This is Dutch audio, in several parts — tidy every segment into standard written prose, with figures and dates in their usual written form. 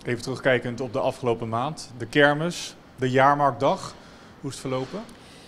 Even terugkijkend op de afgelopen maand. De kermis, de jaarmarktdag. Hoe is het verlopen?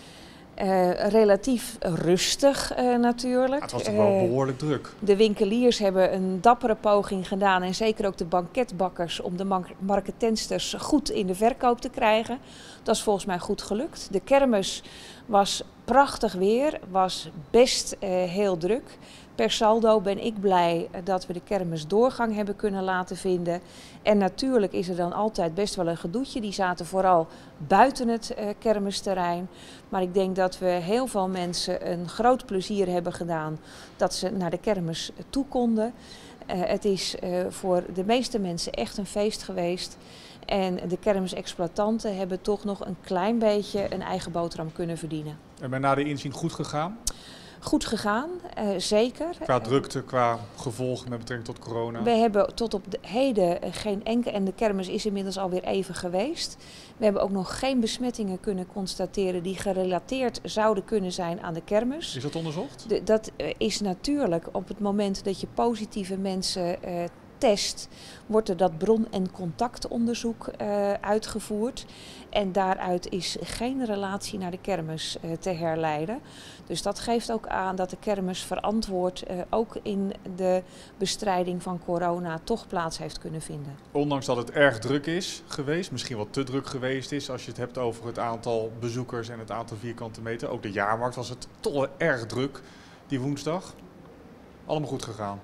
Relatief rustig natuurlijk. Het was toch wel behoorlijk druk. De winkeliers hebben een dappere poging gedaan en zeker ook de banketbakkers om de marketensters goed in de verkoop te krijgen. Dat is volgens mij goed gelukt. De kermis was prachtig weer, was best heel druk. Per saldo ben ik blij dat we de kermis doorgang hebben kunnen laten vinden. En natuurlijk is er dan altijd best wel een gedoetje. Die zaten vooral buiten het kermisterrein. Maar ik denk dat we heel veel mensen een groot plezier hebben gedaan dat ze naar de kermis toe konden. Het is voor de meeste mensen echt een feest geweest. En de kermisexploitanten hebben toch nog een klein beetje een eigen boterham kunnen verdienen. En ben na de inzien goed gegaan? Goed gegaan, zeker. Qua drukte, qua gevolgen met betrekking tot corona? We hebben tot op heden geen enkele, en de kermis is inmiddels alweer even geweest. We hebben ook nog geen besmettingen kunnen constateren die gerelateerd zouden kunnen zijn aan de kermis. Is dat onderzocht? Dat is natuurlijk op het moment dat je positieve mensen test, wordt er dat bron- en contactonderzoek uitgevoerd. En daaruit is geen relatie naar de kermis te herleiden. Dus dat geeft ook aan dat de kermis verantwoord ook in de bestrijding van corona toch plaats heeft kunnen vinden. Ondanks dat het erg druk is geweest, misschien wel te druk geweest is als je het hebt over het aantal bezoekers en het aantal vierkante meter. Ook de jaarmarkt was het toch wel erg druk die woensdag. Allemaal goed gegaan.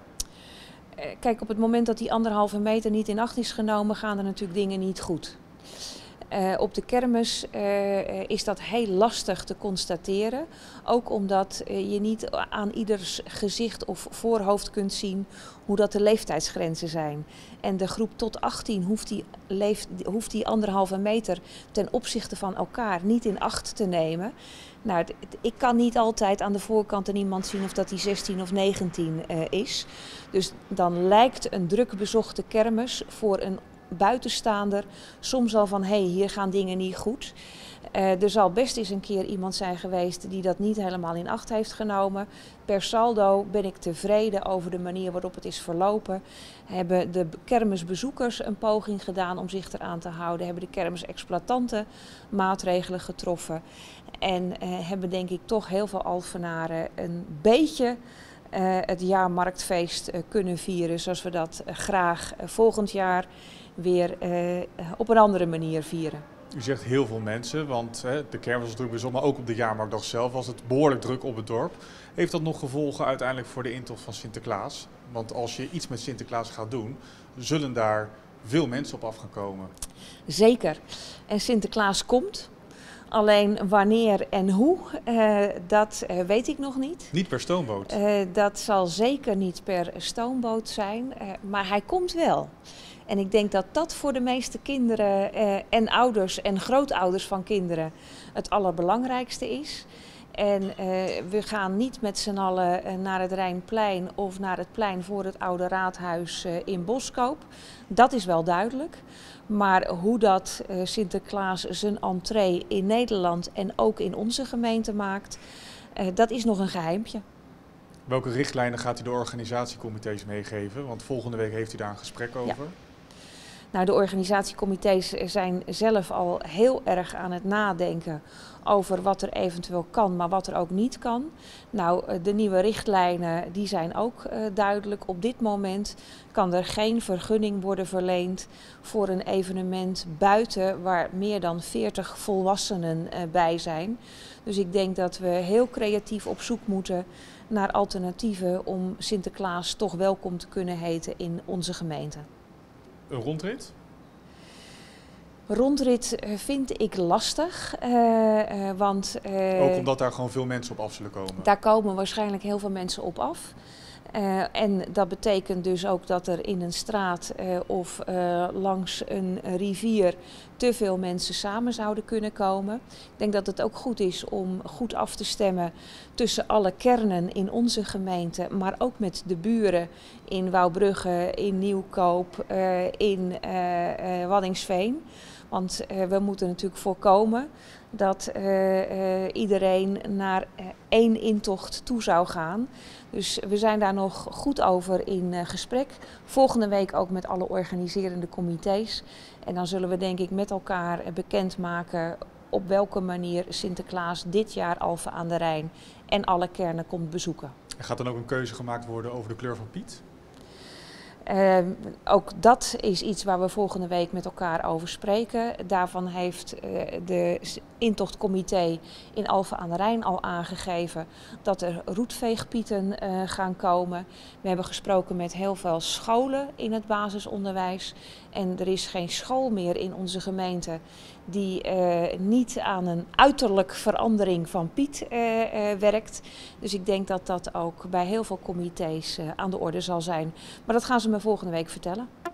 Kijk, op het moment dat die 1,5 meter niet in acht is genomen, gaan er natuurlijk dingen niet goed. Op de kermis is dat heel lastig te constateren. Ook omdat je niet aan ieders gezicht of voorhoofd kunt zien hoe dat de leeftijdsgrenzen zijn. En de groep tot 18 hoeft die 1,5 meter ten opzichte van elkaar niet in acht te nemen. Nou, ik kan niet altijd aan de voorkant aan iemand zien of dat die 16 of 19 is. Dus dan lijkt een druk bezochte kermis voor een buitenstaander soms al van hier gaan dingen niet goed. Er zal best eens een keer iemand zijn geweest die dat niet helemaal in acht heeft genomen. Per saldo ben ik tevreden over de manier waarop het is verlopen. Hebben de kermisbezoekers een poging gedaan om zich eraan te houden. Hebben de kermisexploitanten maatregelen getroffen. En hebben denk ik toch heel veel Alphenaren een beetje het jaarmarktfeest kunnen vieren. Zoals we dat graag volgend jaar weer op een andere manier vieren. U zegt heel veel mensen, want de kermis was druk bijzonder, maar ook op de jaarmarktdag zelf was het behoorlijk druk op het dorp. Heeft dat nog gevolgen uiteindelijk voor de intocht van Sinterklaas? Want als je iets met Sinterklaas gaat doen, zullen daar veel mensen op af gaan komen. Zeker. En Sinterklaas komt. Alleen wanneer en hoe, dat weet ik nog niet. Niet per stoomboot? Dat zal zeker niet per stoomboot zijn, maar hij komt wel. En ik denk dat dat voor de meeste kinderen en ouders en grootouders van kinderen het allerbelangrijkste is. En we gaan niet met z'n allen naar het Rijnplein of naar het plein voor het Oude Raadhuis in Boskoop. Dat is wel duidelijk. Maar hoe dat Sinterklaas zijn entree in Nederland en ook in onze gemeente maakt, dat is nog een geheimpje. Welke richtlijnen gaat u de organisatiecomité's meegeven? Want volgende week heeft u daar een gesprek over. Ja. Nou, de organisatiecomité's zijn zelf al heel erg aan het nadenken over wat er eventueel kan, maar wat er ook niet kan. Nou, de nieuwe richtlijnen die zijn ook duidelijk. Op dit moment kan er geen vergunning worden verleend voor een evenement buiten waar meer dan 40 volwassenen bij zijn. Dus ik denk dat we heel creatief op zoek moeten naar alternatieven om Sinterklaas toch welkom te kunnen heten in onze gemeente. Een rondrit? Rondrit vind ik lastig, want... Ook omdat daar gewoon veel mensen op af zullen komen? Daar komen waarschijnlijk heel veel mensen op af. En dat betekent dus ook dat er in een straat of langs een rivier te veel mensen samen zouden kunnen komen. Ik denk dat het ook goed is om goed af te stemmen tussen alle kernen in onze gemeente, maar ook met de buren in Wouwbrugge, in Nieuwkoop, in Waddinxveen. Want we moeten natuurlijk voorkomen dat iedereen naar één intocht toe zou gaan. Dus we zijn daar nog goed over in gesprek. Volgende week ook met alle organiserende comité's. En dan zullen we denk ik met elkaar bekendmaken op welke manier Sinterklaas dit jaar Alphen aan de Rijn en alle kernen komt bezoeken. Er gaat dan ook een keuze gemaakt worden over de kleur van Piet? Ook dat is iets waar we volgende week met elkaar over spreken. Daarvan heeft de intochtcomité in Alphen aan de Rijn al aangegeven dat er roetveegpieten gaan komen. We hebben gesproken met heel veel scholen in het basisonderwijs. En er is geen school meer in onze gemeente die niet aan een uiterlijk verandering van Piet werkt. Dus ik denk dat dat ook bij heel veel comité's aan de orde zal zijn. Maar dat gaan ze me volgende week vertellen.